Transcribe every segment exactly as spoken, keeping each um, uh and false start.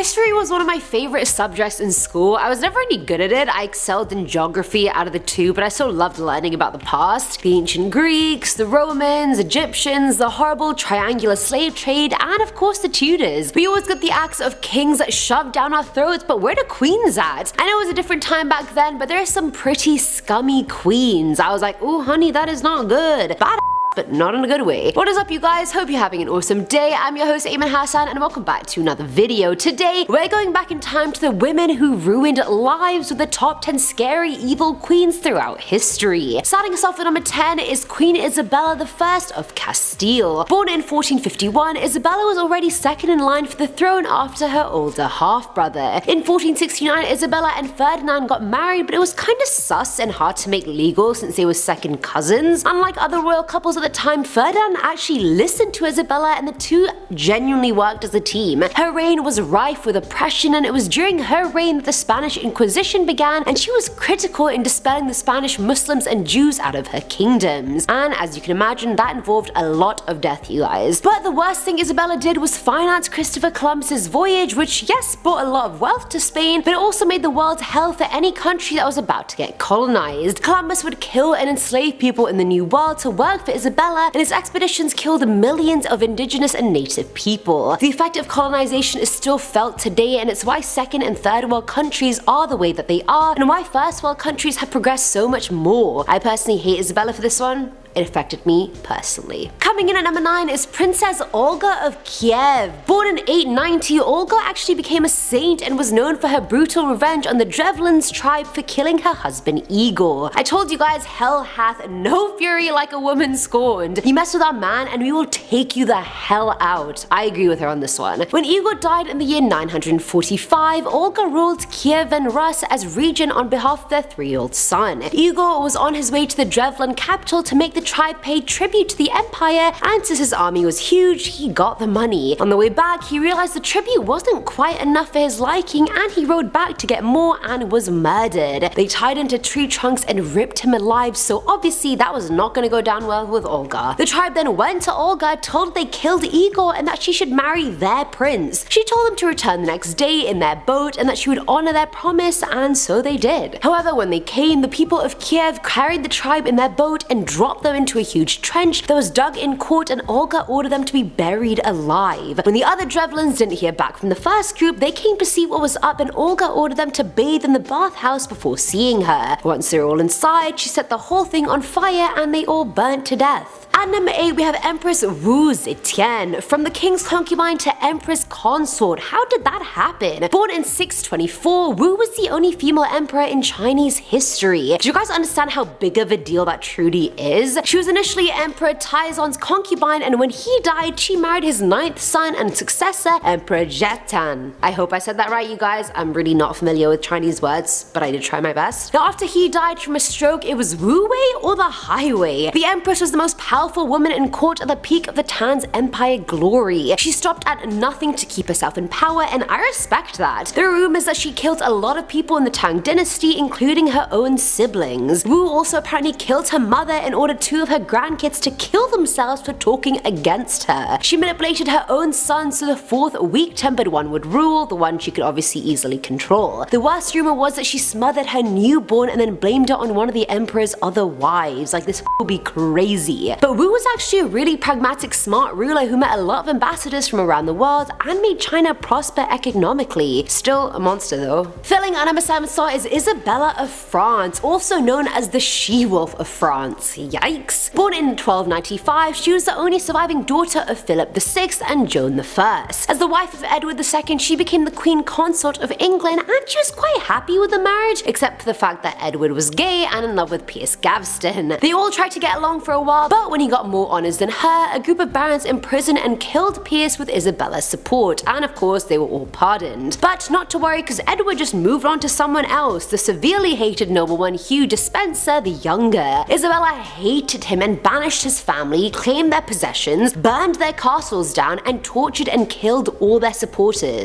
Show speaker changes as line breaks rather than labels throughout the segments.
History was one of my favorite subjects in school. I was never any good at it. I excelled in geography out of the two, but I still loved learning about the past. The ancient Greeks, the Romans, Egyptians, the horrible triangular slave trade, and of course the Tudors. We always got the acts of kings shoved down our throats, but where are the queens at? I know it was a different time back then, but there are some pretty scummy queens. I was like, ooh honey, that is not good. Bad but not in a good way. What is up you guys? Hope you're having an awesome day. I'm your host Ayman Hassan and welcome back to another video. Today we're going back in time to the women who ruined lives with the top ten scary evil queens throughout history. Starting us off at number ten is Queen Isabella the First of Castile. Born in fourteen fifty-one, Isabella was already second in line for the throne after her older half-brother. In fourteen sixty-nine, Isabella and Ferdinand got married, but it was kinda sus and hard to make legal since they were second cousins. Unlike other royal couples at the time, Ferdinand actually listened to Isabella and the two genuinely worked as a team. Her reign was rife with oppression, and it was during her reign that the Spanish Inquisition began, and she was critical in dispelling the Spanish Muslims and Jews out of her kingdoms. And as you can imagine, that involved a lot of death, you guys. But the worst thing Isabella did was finance Christopher Columbus's voyage, which yes, brought a lot of wealth to Spain, but it also made the world hell for any country that was about to get colonized. Columbus would kill and enslave people in the New World to work for Isabella, and his expeditions killed millions of indigenous and native people. The effect of colonization is still felt today, and it's why second and third world countries are the way that they are, and why first world countries have progressed so much more. I personally hate Isabella for this one. It affected me personally. Coming in at number nine is Princess Olga of Kiev. Born in eight ninety, Olga actually became a saint and was known for her brutal revenge on the Drevlins tribe for killing her husband Igor. I told you guys, hell hath no fury like a woman scorned. You mess with our man and we will take you the hell out. I agree with her on this one. When Igor died in the year nine hundred forty-five, Olga ruled Kiev and Rus as regent on behalf of their three-year-old son. Igor was on his way to the Drevlin capital to make the tribe paid tribute to the empire, and since his army was huge, he got the money. On the way back, he realized the tribute wasn't quite enough for his liking, and he rode back to get more and was murdered. They tied him to tree trunks and ripped him alive, so obviously that was not going to go down well with Olga. The tribe then went to Olga, told her they killed Igor and that she should marry their prince. She told them to return the next day in their boat and that she would honor their promise, and so they did. However, when they came, the people of Kiev carried the tribe in their boat and dropped them into a huge trench that was dug in court, and Olga ordered them to be buried alive. When the other Drevlins didn't hear back from the first group, they came to see what was up, and Olga ordered them to bathe in the bathhouse before seeing her. Once they were all inside, she set the whole thing on fire and they all burnt to death. At number eight, we have Empress Wu Zetian. From the king's concubine to empress consort, how did that happen? Born in six twenty-four, Wu was the only female emperor in Chinese history. Do you guys understand how big of a deal that truly is? She was initially Emperor Taizong's concubine, and when he died, she married his ninth son and successor, Emperor Zetian. I hope I said that right, you guys. I'm really not familiar with Chinese words, but I did try my best. Now, after he died from a stroke, it was Wu Wei or the Highway. The empress was the most powerful woman in court at the peak of the Tan's empire glory. She stopped at nothing to keep herself in power, and I respect that. There are rumors that she killed a lot of people in the Tang dynasty, including her own siblings. Wu also apparently killed her mother and ordered two of her grandkids to kill themselves for talking against her. She manipulated her own son so the fourth weak-tempered one would rule, the one she could obviously easily control. The worst rumor was that she smothered her newborn and then blamed it on one of the emperor's other wives. Like, this would be crazy. But Wu was actually a really pragmatic, smart ruler who met a lot of ambassadors from around the world and made China prosper economically. Still a monster though. Filling our number seven slot is Isabella of France, also known as the She-Wolf of France. Yikes. Born in twelve ninety-five, she was the only surviving daughter of Philip the Sixth and Joan the First. As the wife of Edward the Second, she became the Queen Consort of England, and she was quite happy with the marriage, except for the fact that Edward was gay and in love with Piers Gaveston. They all tried to get along for a while, but when he got more honors than her, a group of barons imprisoned and killed Piers with Isabella's support, and of course they were all pardoned. But not to worry, because Edward just moved on to someone else, the severely hated nobleman Hugh Despenser the Younger. Isabella hated him and banished his family, claimed their possessions, burned their castles down, and tortured and killed all their supporters.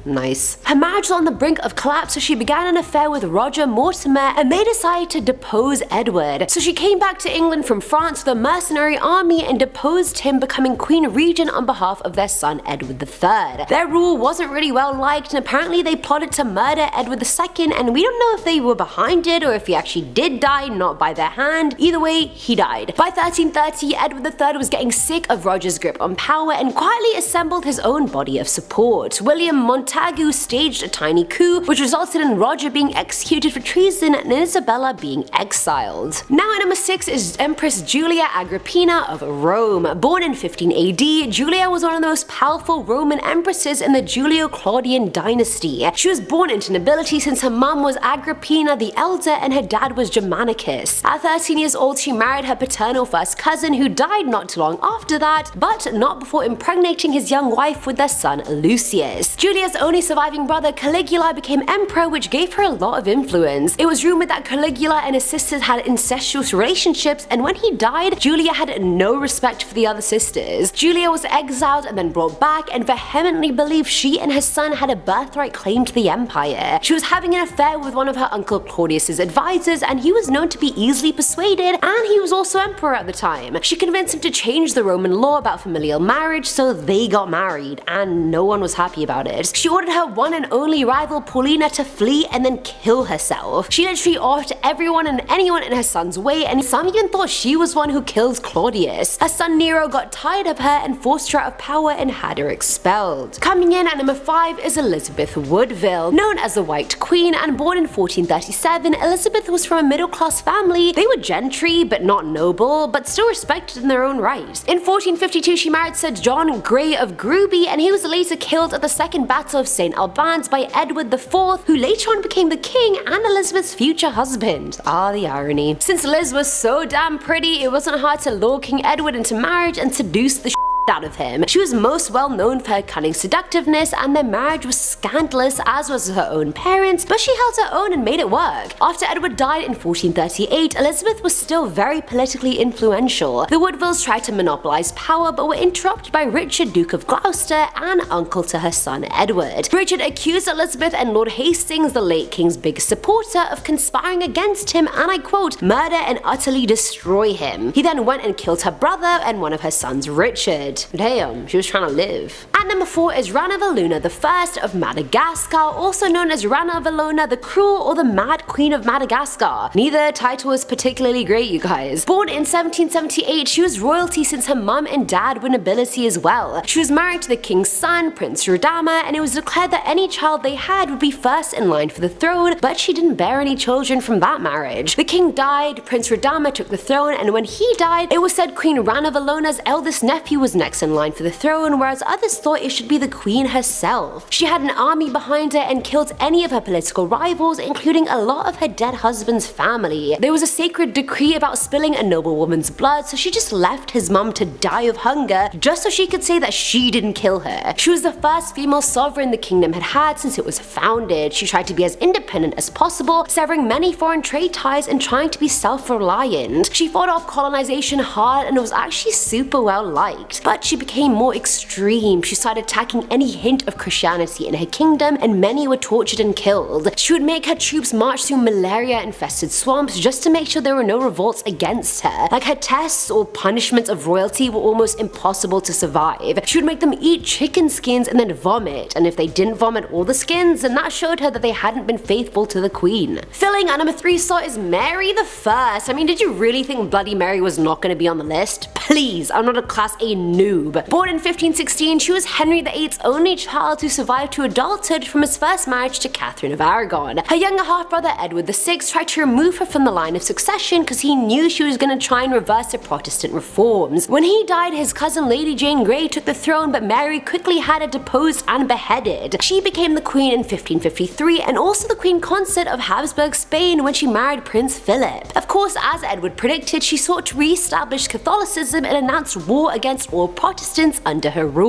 Nice. Her marriage was on the brink of collapse, so she began an affair with Roger Mortimer, and they decided to depose Edward. So she came back to England from France with a mercenary army and deposed him, becoming Queen Regent on behalf of their son Edward the third. Their rule wasn't really well liked, and apparently they plotted to murder Edward the second, and we don't know if they were behind it or if he actually did die, not by their hand. Either way, he died. By thirteen thirty, Edward the third was getting sick of Roger's grip on power and quietly assembled his own body of support. William Montagu staged a tiny coup, which resulted in Roger being executed for treason and Isabella being exiled. Now at number six is Empress Julia Agrippina of Rome. Born in fifteen A D, Julia was one of the most powerful Roman empresses in the Julio-Claudian dynasty. She was born into nobility since her mum was Agrippina the Elder and her dad was Germanicus. At thirteen years old, she married her paternal first cousin, who died not too long after that, but not before impregnating his young wife with their son Lucius. Julia's only surviving brother Caligula became emperor, which gave her a lot of influence. It was rumored that Caligula and his sisters had incestuous relationships, and when he died, Julia had no respect for the other sisters. Julia was exiled and then brought back, and vehemently believed she and her son had a birthright claim to the empire. She was having an affair with one of her uncle Claudius's advisors, and he was known to be easily persuaded, and he was also emperor at the time. She convinced him to change the Roman law about familial marriage, so they got married, and no one was happy about it. She ordered her one and only rival Paulina to flee and then kill herself. She literally offed everyone and anyone in her son's way, and some even thought she was one who killed Claudius. Her son Nero got tired of her and forced her out of power and had her expelled. Coming in at number five is Elizabeth Woodville. Known as the White Queen and born in fourteen thirty-seven, Elizabeth was from a middle-class family. They were gentry but not noble, but still respected in their own right. In fourteen fifty-two, she married Sir John Grey of Gruby, and he was later killed at the Second Battle of Saint Albans by Edward the fourth, who later on became the king and Elizabeth's future husband. Ah, the irony. Since Liz was so damn pretty, it wasn't hard to lure King Edward into marriage and seduce the out of him. She was most well known for her cunning seductiveness, and their marriage was scandalous, as was her own parents, but she held her own and made it work. After Edward died in fourteen thirty-eight, Elizabeth was still very politically influential. The Woodvilles tried to monopolize power, but were interrupted by Richard, Duke of Gloucester, and uncle to her son Edward. Richard accused Elizabeth and Lord Hastings, the late king's biggest supporter, of conspiring against him and, I quote, murder and utterly destroy him. He then went and killed her brother and one of her sons, Richard. Damn, she was trying to live. At number four is Rana Valuna the First of Madagascar, also known as Rana Valona the Cruel or the Mad Queen of Madagascar. Neither title is particularly great, you guys. Born in seventeen seventy-eight, she was royalty since her mum and dad were nobility as well. She was married to the king's son, Prince Radama, and it was declared that any child they had would be first in line for the throne, but she didn't bear any children from that marriage. The king died, Prince Radama took the throne, and when he died, it was said Queen Rana Valona's eldest nephew was next in line for the throne, whereas others thought it should be the queen herself. She had an army behind her and killed any of her political rivals, including a lot of her dead husband's family. There was a sacred decree about spilling a noblewoman's blood, so she just left his mum to die of hunger, just so she could say that she didn't kill her. She was the first female sovereign the kingdom had had since it was founded. She tried to be as independent as possible, severing many foreign trade ties and trying to be self-reliant. She fought off colonization hard and was actually super well liked, but she became more extreme. She started attacking any hint of Christianity in her kingdom, and many were tortured and killed. She would make her troops march through malaria-infested swamps just to make sure there were no revolts against her. Like, her tests or punishments of royalty were almost impossible to survive. She would make them eat chicken skins and then vomit, and if they didn't vomit all the skins, then that showed her that they hadn't been faithful to the queen. Filling at number three slot is Mary the First. I mean, did you really think Bloody Mary was not going to be on the list? Please, I'm not a class A noob. Born in fifteen sixteen, she was Henry the eighth's only child who survived to adulthood from his first marriage to Catherine of Aragon. Her younger half-brother Edward the sixth tried to remove her from the line of succession because he knew she was going to try and reverse her Protestant reforms. When he died, his cousin Lady Jane Grey took the throne, but Mary quickly had her deposed and beheaded. She became the queen in fifteen fifty-three and also the queen consort of Habsburg Spain when she married Prince Philip. Of course, as Edward predicted, she sought to re-establish Catholicism and announced war against all Protestants under her rule. one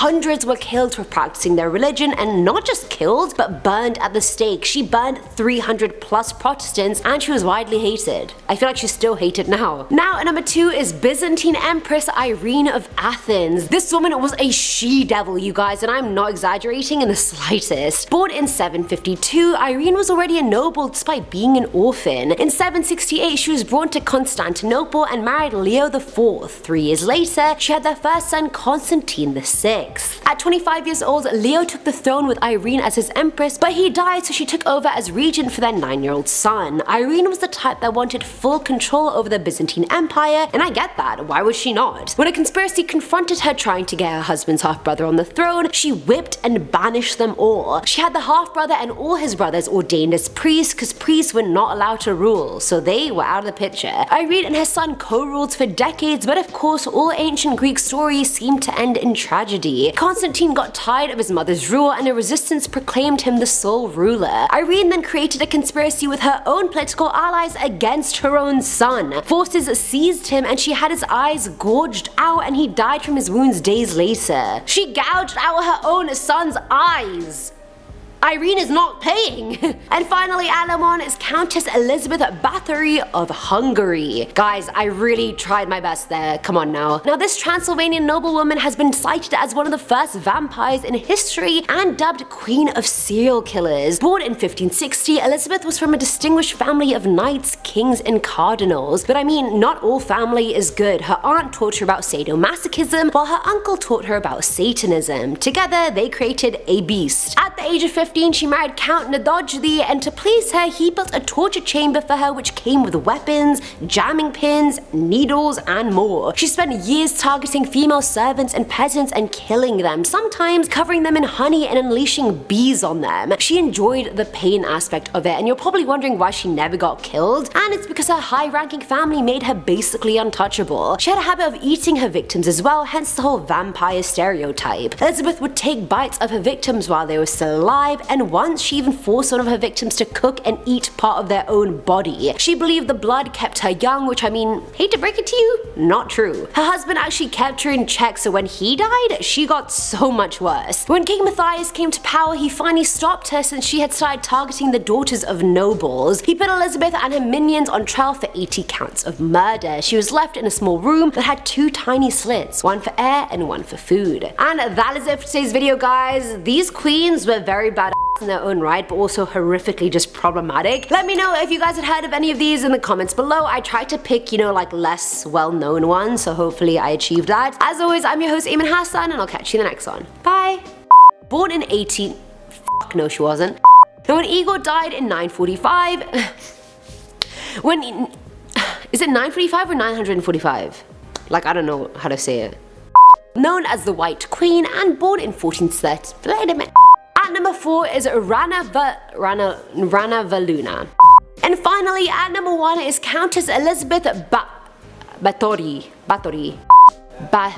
Hundreds were killed for practicing their religion, and not just killed, but burned at the stake. She burned three hundred plus Protestants, and she was widely hated. I feel like she's still hated now. Now at number two is Byzantine Empress Irene of Athens. This woman was a she-devil, you guys, and I'm not exaggerating in the slightest. Born in seven fifty-two, Irene was already a noble despite being an orphan. In seven sixty-eight, she was brought to Constantinople and married Leo the fourth. Three years later, she had their first son, Constantine the sixth. At twenty-five years old, Leo took the throne with Irene as his empress, but he died, so she took over as regent for their nine-year-old son. Irene was the type that wanted full control over the Byzantine Empire, and I get that, why would she not? When a conspiracy confronted her trying to get her husband's half-brother on the throne, she whipped and banished them all. She had the half-brother and all his brothers ordained as priests, because priests were not allowed to rule, so they were out of the picture. Irene and her son co-ruled for decades, but of course all ancient Greek stories seemed to end in tragedy. Constantine got tired of his mother's rule, and a resistance proclaimed him the sole ruler. Irene then created a conspiracy with her own political allies against her own son. Forces seized him, and she had his eyes gouged out, and he died from his wounds days later. She gouged out her own son's eyes. Irene is not paying. And finally, at number one is Countess Elizabeth Bathory of Hungary. Guys, I really tried my best there, come on now. Now this Transylvanian noblewoman has been cited as one of the first vampires in history and dubbed Queen of Serial Killers. Born in fifteen sixty, Elizabeth was from a distinguished family of knights, kings, and cardinals. But I mean, not all family is good. Her aunt taught her about sadomasochism, while her uncle taught her about Satanism. Together, they created a beast. At the age of fifteen, she married Count Nadojdi, and to please her, he built a torture chamber for her which came with weapons, jamming pins, needles, and more. She spent years targeting female servants and peasants and killing them, sometimes covering them in honey and unleashing bees on them. She enjoyed the pain aspect of it, and you're probably wondering why she never got killed, and it's because her high-ranking family made her basically untouchable. She had a habit of eating her victims as well, hence the whole vampire stereotype. Elizabeth would take bites of her victims while they were still alive, and once she even forced one of her victims to cook and eat part of their own body. She believed the blood kept her young, which I mean, hate to break it to you, not true. Her husband actually kept her in check, so when he died, she got so much worse. When King Matthias came to power, he finally stopped her since she had started targeting the daughters of nobles. He put Elizabeth and her minions on trial for eighty counts of murder. She was left in a small room that had two tiny slits, one for air and one for food. And that is it for today's video, guys. These queens were very bad in their own right, but also horrifically just problematic. Let me know if you guys had heard of any of these in the comments below. I tried to pick, you know, like less well-known ones, so hopefully I achieved that. As always, I'm your host, Eamon Hassan, and I'll catch you in the next one. Bye! Born in eighteen... Fuck, no she wasn't. Now when Igor died in nine forty-five... when... Is it nine forty-five or nine hundred forty-five? Like, I don't know how to say it. Known as the White Queen and born in fourteen thirty... Wait a minute. At number four is Rana, Va Rana, Rana Valuna. And finally, at number one is Countess Elizabeth ba Bathory. Bathory. Ba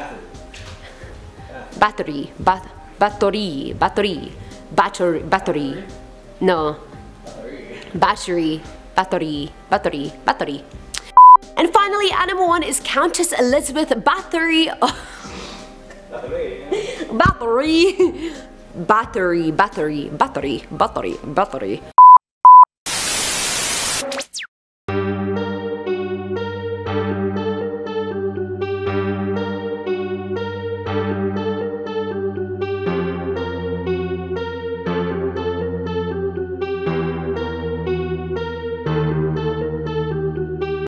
Bathory. Ba Bathory. Bathory. Bathory. Bathory. No. Battery. Bathory. Bathory. Bathory. And finally, at number one is Countess Elizabeth Bathory. Bathory. Battery, battery, battery, battery, battery.